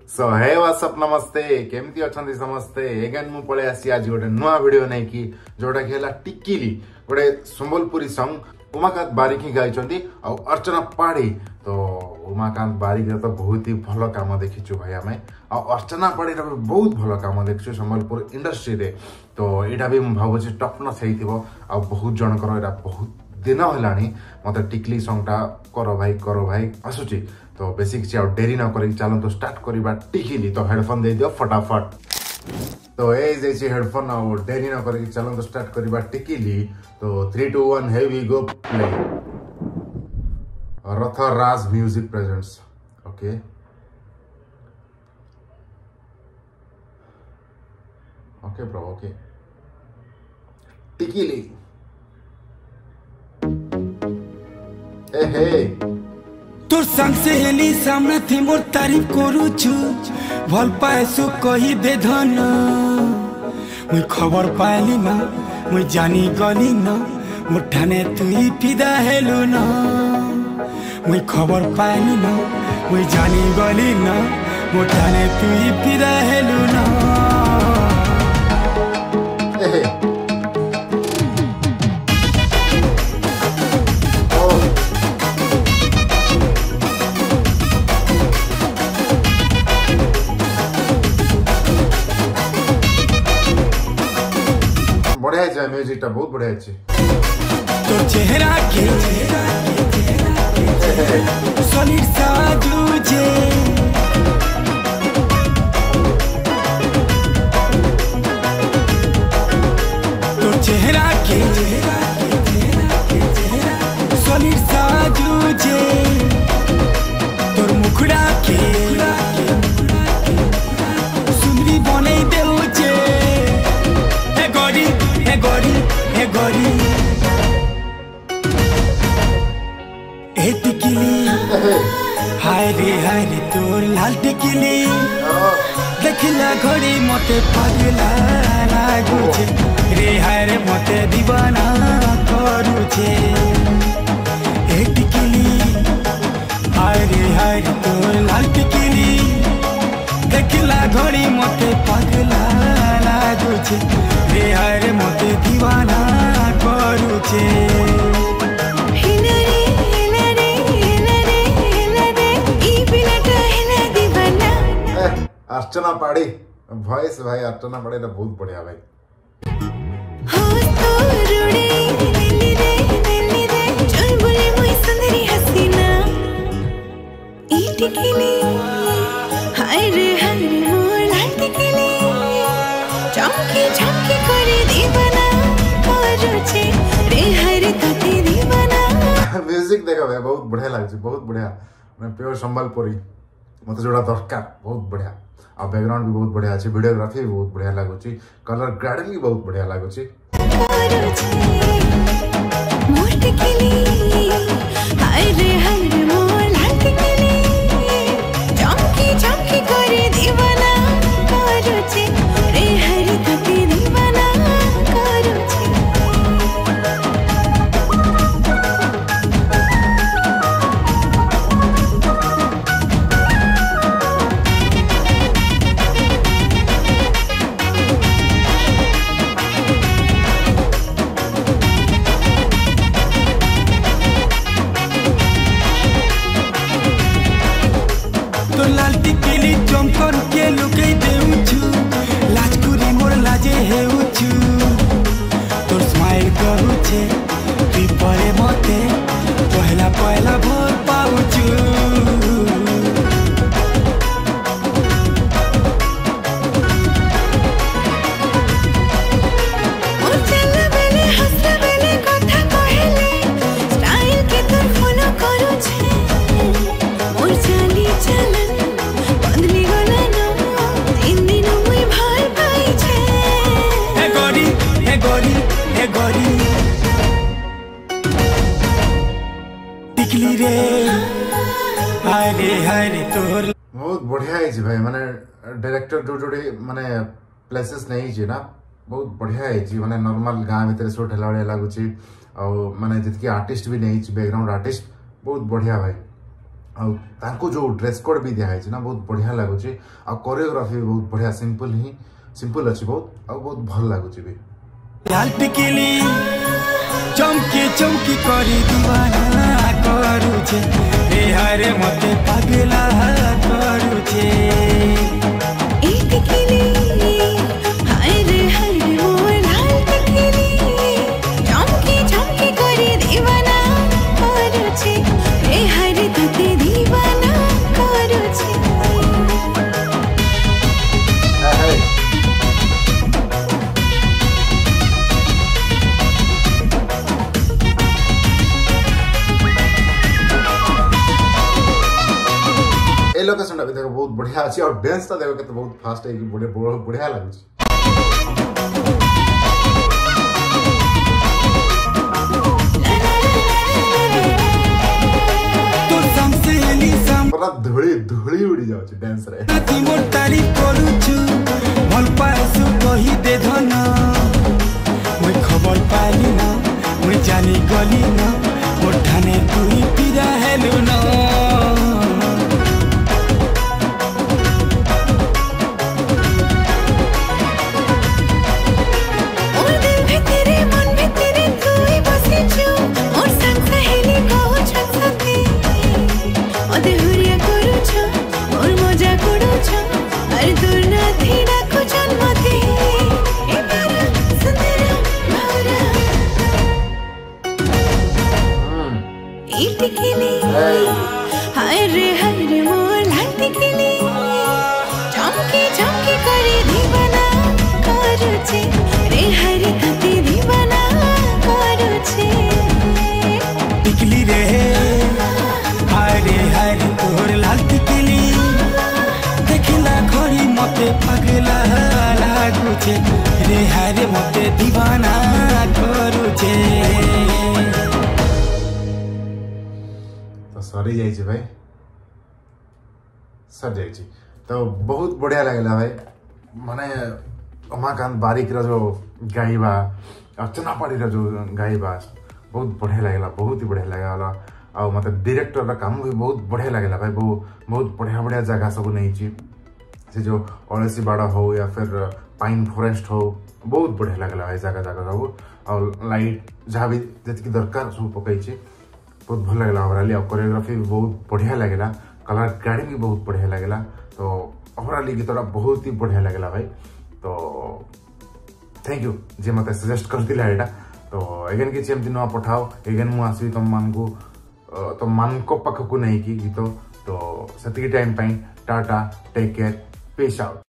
सो हे WhatsApp नमस्ते केमती अछंती समस्ते एगेन मु पळे आसी आज गोटे नुआ वीडियो नै कि जोटा कि हला टिक्कीली गोटे संबलपुरी सॉन्ग उमाकांत बारिक ही गाइचंती आ अर्चना पाड़ी। तो उमाकांत बारिक तो बहुत ही भल काम देखिछु भाई आमे आ अर्चना पाड़ी रे बहुत भल काम देखिछु संबलपुर इंडस्ट्री रे। तो एटा भी मु भाबुछि टॉप नॉच हेइथिबो आ बहुत जनकर एटा बहुत दिन हलानी मते टिक्ली सॉन्गटा करो भाई आसुची। तो बेसिक से डेरी न करी चलो तो स्टार्ट करिबा टिक्ली। तो हेडफोन दे दियो फटाफट। तो ए जैसे हेडफोन आ डेरी न करी चलो तो स्टार्ट करिबा टिक्ली। तो 3 2 1 here we go play। Ratha Raj music presents. Okay okay bro okay टिक्ली हे तोर संग से हेली सामने थी मोर तारीफ करू छु भल पाए सु कही दे धन मुई खबर पाइली ना मुई जानी गली ना मोर ठाने तुई फिदा हेलु ना मुई खबर पाइली ना मुई जानी गली ना मोर ठाने तुई फिदा हेलु ना। बढ़िया है म्यूजिक टा बहुत बढ़िया है। तो चेहरा के सॉलिड साजुजे तो चेहरा के सॉलिड साजुजे तोर मुखड़ा के सुंदरी बने देउजे हे गोरी ए टिक्ली हाय रे तोर लाल टिक्ली देखला घड़ी मते पागला लागुछे रे हाय रे मते दीवाना करूछे ए टिक्ली हाय रे तोर लाल टिक्ली देखला घड़ी मते पागला लागुछे रे हाय रे मते दीवाना करूछे। अर्चना पाड़ी वॉइस भाई अर्चना पाड़ी तो बहुत बढ़िया भाई। म्यूजिक देखा भाई बहुत बढ़िया लगे बहुत बढ़िया मैं प्योर संबलपुरी मत जोड़ा दरकार बहुत बढ़िया आ बैकग्राउंड भी बहुत बढ़िया अच्छे वीडियोग्राफी भी बहुत बढ़िया लगुची कलर ग्रेडिंग भी बहुत बढ़िया लगुची। पहला भोर पाउछु टिक्ली रे हाय रे तोर बहुत बढ़िया है भाई माने डायरेक्टर जो जोड़े माने प्लेसेस नहीं छी ना बहुत बढ़िया है माने नॉर्मल गांव भीतर शूट हला वाला लागुची और माने जितकी आर्टिस्ट भी नहीं छी बैकग्राउंड आर्टिस्ट बहुत बढ़िया भाई तांको जो ड्रेस कोड भी दिया है ना बहुत बढ़िया लगुच आ कोरियोग्राफी भी बहुत बढ़िया सिंपल अच्छी बहुत आ बहुत भल लगुच भी लाल टिकिली चमकी चमकी करी दीवाना करूचे रे हरे मते पागला करूचे ए टिकिली हाय रे मोर लाल टिकिली चमकी चमकी करी दीवाना करूचे रे हरे तते दीवाना करूचे लोकेशन भी देखो बहुत बढ़िया अच्छी और डांस देखो के बहुत फास्ट है कि बढ़िया लगे पूरा धूली उड़ी जाओ डांस रे मोर तारीफ करूछु भल पासु कहि दे धन मैं खबर पाली ना मैं जानी गली ना मोर ठाने तुई पिरा हेलु ना हाय रे मोर लाल टिकिली चमकी चमकी करी दीवाना करूचे रे हरे तते दीवाना करूचे टिकली रे हाय तोर लाल टिकिली देखला घड़ी मते पागला लागुचे रे हरे मते दीवाना करूचे सरी जाइए भाई सर जाइए तो बहुत बढ़िया लगेगा भाई माने उमाकांत बारिक जो गाइबा अर्चना पाड़ी जो गाइबा बहुत बढ़िया लगेगा बहुत ही बढ़िया लगेगा आ मतलब डायरेक्टर का काम भी बहुत बढ़िया लगेगा भाई बहुत बढ़िया जगह सब नहीं से जो अड़सी बाड़ा हो या फिर पाइन फॉरेस्ट हो बहुत बढ़िया लगेगा भाई जगह सब और लाइट जहाँ भी जी दरकार सब पकई बहुत भल लगेगा ओवरऑल और कोरियोग्राफी भी बहुत बढ़िया लगेगा कलर ग्रेडिंग भी बहुत बढ़िया लगेगा तो ओवरऑल गीतटा बहुत ही बढ़िया लगेगा भाई तो थैंक यू जे मत सजेस्ट करथिला एटा तो एगेन किछि एमति न पठाओ एगेन मु आसी तुम मानको पाखकु नहीं कि गीत तो सेतिकी time tata take care peace out.